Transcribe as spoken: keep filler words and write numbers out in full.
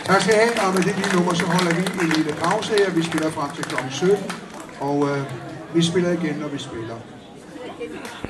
Tak skal I have, og med det lille nummer, så holder vi en lille pause her. Vi spiller frem til klokken sytten, og øh, vi spiller igen, når vi spiller.